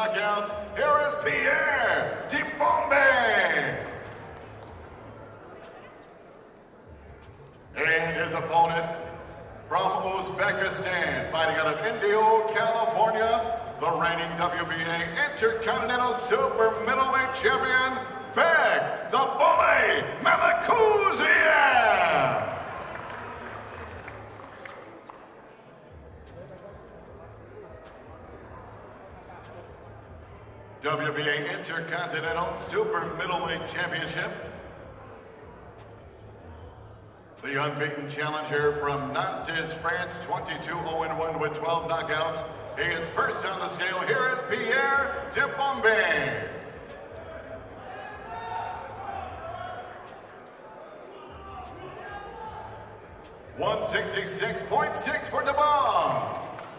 knockouts, here is Pierre DIBOMBE. And his opponent from Uzbekistan, fighting out of Indio, California, the reigning WBA Intercontinental Super Middleweight Champion, BEK, the Bully MELIKUZIEV. WBA Intercontinental Super Middleweight Championship. The unbeaten challenger from Nantes, France, 22-0-1 with 12 knockouts. He is first on the scale. Here is Pierre DIBOMBE. $166.6 for DIBOMBE.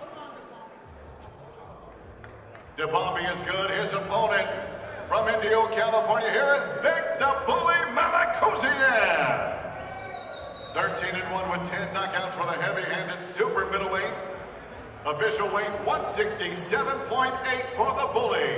DIBOMBE is good. His opponent from Indio, California. Here is BEK, the Bully MELIKUZIEV. 13-1 with 10 knockouts for the heavy-handed super middleweight. Official weight 167.8 for the Bully.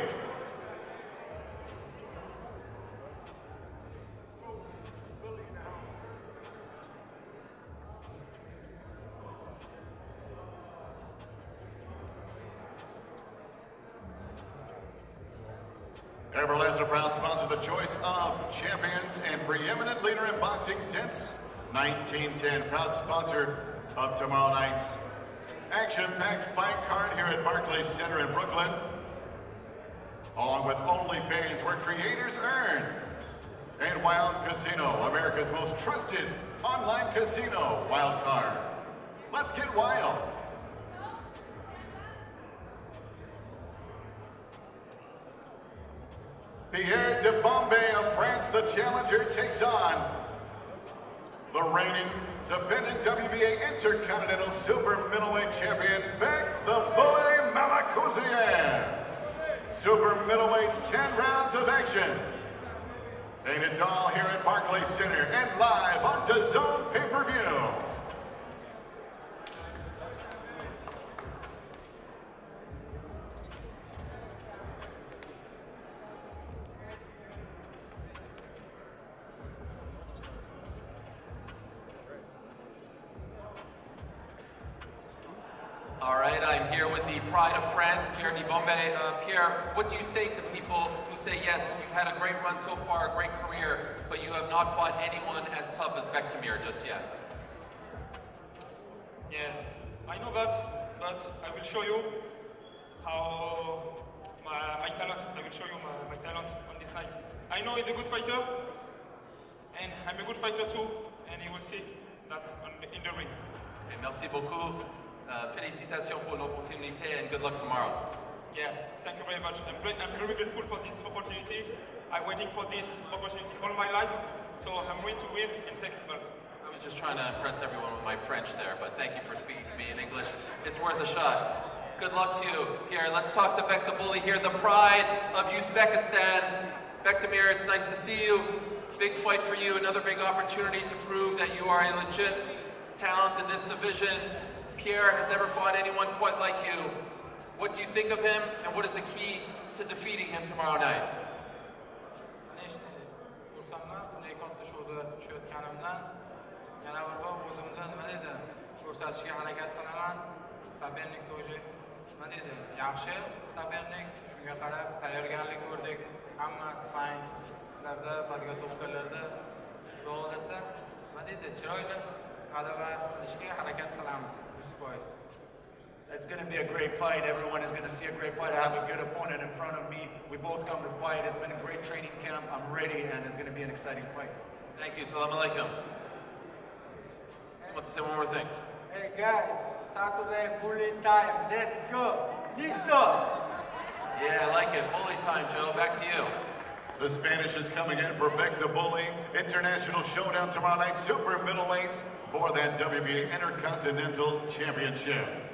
Everlast, a proud sponsor, the choice of champions and preeminent leader in boxing since 1910. Proud sponsor of tomorrow night's action-packed fight card here at Barclays Center in Brooklyn. Along with OnlyFans, where creators earn. And Wild Casino, America's most trusted online casino wild card. Let's get wild. Pierre DIBOMBE of France, the challenger, takes on the reigning, defending WBA Intercontinental Super Middleweight Champion, BEK, the Bully MELIKUZIEV. Super Middleweights, 10 rounds of action. And it's all here at Barclays Center and live on DAZN pay-per-view. All right, I'm here with the pride of France, Pierre DIBOMBE. Pierre, what do you say to people who say, yes, you've had a great run so far, a great career, but you have not fought anyone as tough as BEK just yet? Yeah, I know that, but I will show you how my talent, I will show you my talent on this night. I know he's a good fighter, and I'm a good fighter too, and you will see that in the ring. Okay, merci beaucoup. Félicitations pour l'opportunité and good luck tomorrow. Yeah, thank you very much. I'm very grateful for this opportunity. I'm waiting for this opportunity all my life, so I'm ready to win and take this belt. I was just trying to impress everyone with my French there, but thank you for speaking to me in English. It's worth a shot. Good luck to you. Here, let's talk to BEK the Bully here, the pride of Uzbekistan. BEK, it's nice to see you. Big fight for you, another big opportunity to prove that you are a legit talent in this division. Pierre has never fought anyone quite like you. What do you think of him, and what is the key to defeating him tomorrow night? It's going to be a great fight. Everyone is going to see a great fight. I have a good opponent in front of me. We both come to fight. It's been a great training camp. I'm ready, and it's going to be an exciting fight. Thank you. Salam alaikum. I want to say one more thing. Hey guys, Saturday bully time. Let's go. Listo. Yeah, I like it. Bully time, Joe. Back to you. The Spanish is coming in for BEK the Bully. International showdown tomorrow night. Super middleweights for that WBA Intercontinental Championship.